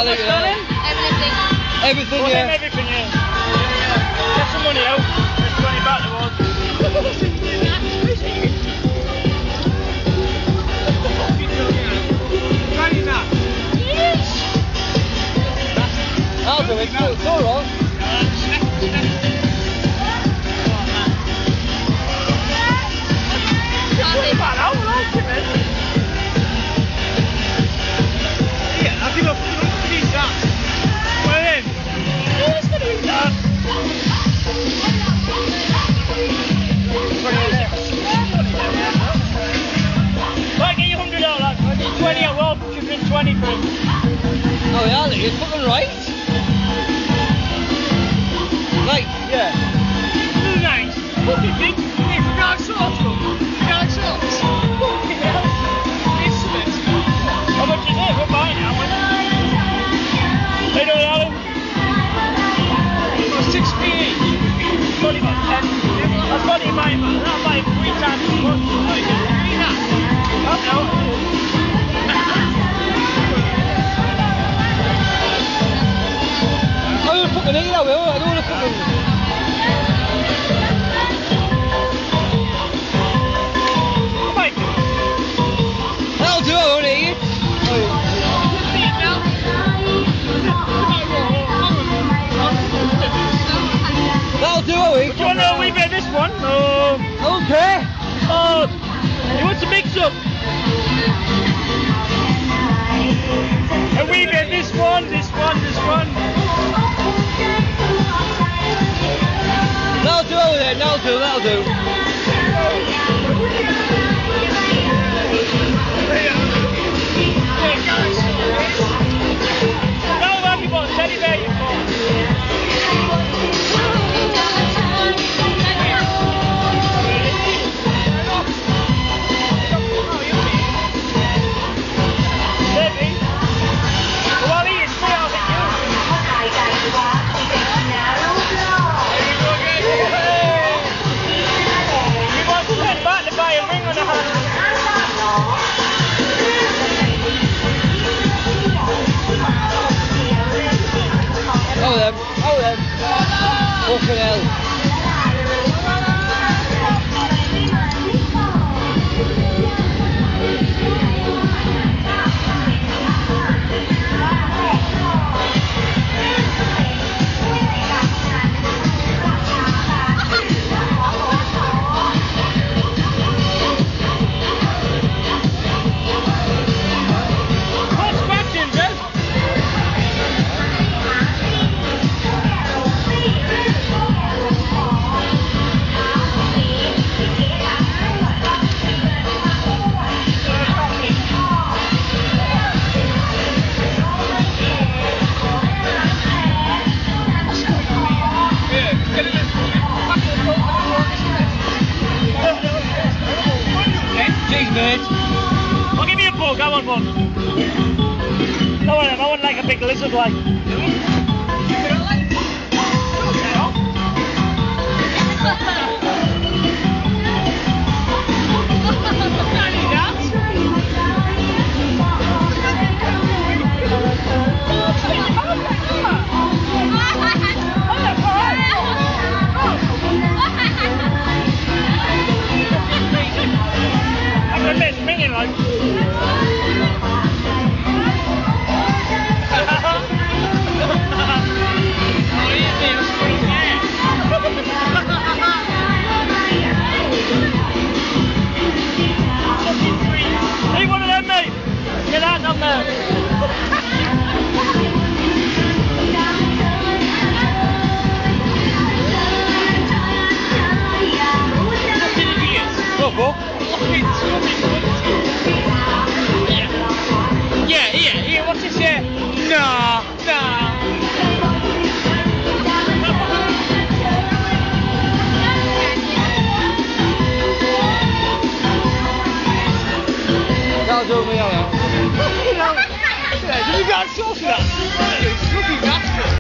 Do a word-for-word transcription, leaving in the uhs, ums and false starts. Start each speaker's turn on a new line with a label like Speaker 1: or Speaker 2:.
Speaker 1: I think
Speaker 2: Everything.
Speaker 1: Everything,
Speaker 2: Well,
Speaker 1: yeah.
Speaker 2: Everything, yeah. Get some money out. There's twenty back towards.
Speaker 1: I'll do it, it's all right.
Speaker 2: Yeah, I'll give up. He's that. Well then. Who's going to eat that? Right, get your hundred dollars. I need twenty at Rob. Give me twenty for him.
Speaker 1: Oh yeah, you're fucking right. Right, yeah.
Speaker 2: Nice. Fucking big. Hey, for God's sauce, bro. For God's sauce. Fucking hell. Excellent. How much is it? We're buying it, aren't we? How you doing, Alan? Oh, six p each. Probably about ten. That's what he might buy. That'll buy three times as much. Oh, you can do that. Oh, no.
Speaker 1: I don't fucking eat that, will I? I don't want to fucking... That'll do, I won't eat it. That'll do, I won't.
Speaker 2: Do you want a wee bit of this one? Oh.
Speaker 1: Okay.
Speaker 2: Oh. You want to mix up? A wee bit of this one, this one, this one.
Speaker 1: That'll do over there, that'll do, that'll do.
Speaker 2: No, have you got teddy bear you got?
Speaker 1: Oh them, oh them. Fucking hell. I'll give you a bug, I want one. I want, I want like a big lizard like.